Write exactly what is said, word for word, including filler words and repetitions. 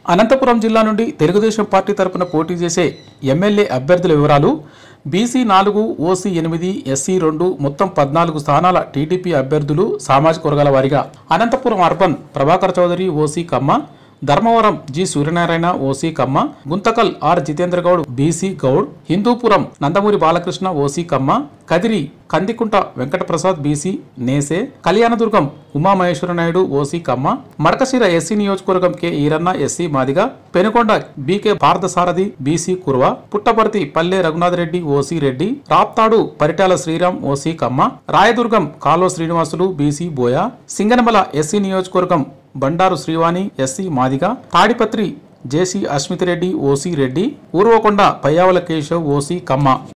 అనంతపురం జిల్లా నుండి తెలుగుదేశం పార్టీ తరపున పోటీ చేసే ఎమ్మెల్యే అభ్యర్థుల వివరాలు. బీసీ నాలుగు, ఓసీ ఎనిమిది, ఎస్సీ రెండు, మొత్తం పద్నాలుగు స్థానాల టీడీపీ అభ్యర్థులు సామాజిక వర్గాల వారీగా. Anantapuram urban Prabhakar Chowdary OC Kamma, Dharmavaram G Suryanarayana OC Kamma, Guntakal R Jitendra Goud BC Goud, Hindupuram Nandamuri Balakrishna OC Kamma, Kadiri Kandikunta Venkataprasad BC Nese, Kalyandurgam Umamaheswara Naidu OC Kamma, Madakasira SC నియోజకవర్గం K Eeranna SC Madiga, Penukonda BK Parthasarathi BC Kurva, Puttaparthi Palle Raghunath Reddy OC Reddy, Raptadu Paritala Sriram OC Kamma, Rayadurgam Kalva Srinivasulu BC Boya, Singanamala SC నియోజకవర్గం Bandaru Srivani SC Madiga, Tadipatri JC Asmith Reddy OC Reddy, Uravakonda Payyavula Keshav OC కమ్మ.